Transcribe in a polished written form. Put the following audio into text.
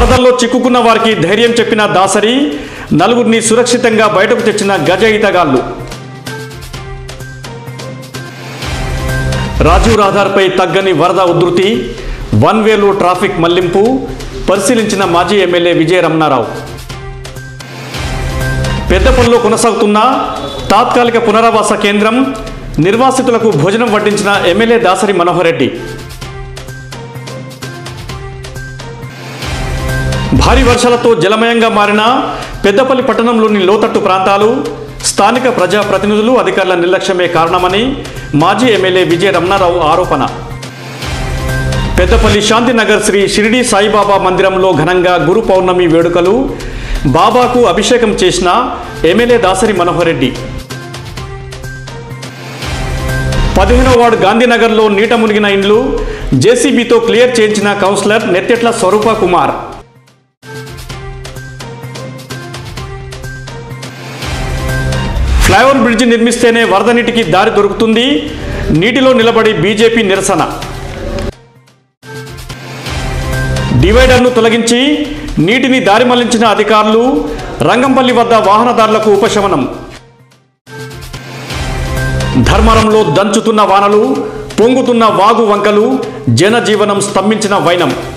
వరదల్లో చిక్కుకున్న వారికి ధైర్యం చెప్పిన దాసరి, నలుగురిని సురక్షితంగా బయటకు తెచ్చిన గజ ఈతగాళ్లు. రాజీవ్ రహదారిపై తగ్గని వరద ఉధృతి, వన్ వేలో ట్రాఫిక్ మళ్లింపు పరిశీలించిన మాజీ ఎమ్మెల్యే విజయ రమణారావు. పెద్దపల్లిలో కొనసాగుతున్న తాత్కాలిక పునరావాస కేంద్రం, నిర్వాసితులకు భోజనం వడ్డించిన ఎమ్మెల్యే దాసరి మనోహర్ రెడ్డి. భారీ వర్షాలతో జలమయంగా మారిన పెద్దపల్లి పట్టణంలోని లోతట్టు ప్రాంతాలు, స్థానిక ప్రజాప్రతినిధులు, అధికారుల నిర్లక్ష్యమే కారణమని మాజీ ఎమ్మెల్యే విజయ రమణారావు ఆరోపణ. పెద్దపల్లి శాంతినగర్ శ్రీ షిరిడి సాయిబాబా మందిరంలో ఘనంగా గురు పౌర్ణమి వేడుకలు, బాబాకు అభిషేకం చేసిన ఎమ్మెల్యే దాసరి మనోహర్ రెడ్డి. 15వ వార్డు గాంధీనగర్లో నీట మునిగిన ఇండ్లు జేసీబీతో క్లియర్ చేయించిన councillor Nettetla Swaroopa Kumar. Flyover bridge నిర్మిస్తేనే వరద నీటికి దారి దొరుకుతుంది, నీటిలో నిలబడి బీజేపీ నిరసన. డివైడర్ను తొలగించి నీటిని దారి మళ్లించిన అధికారులు, రంగంపల్లి వద్ద వాహనదారులకు ఉపశమనం. ధర్మవరంలో దంచుతున్న వానలు, పొంగుతున్న వాగు వంకలు, జనజీవనం స్తంభించిన వైనం.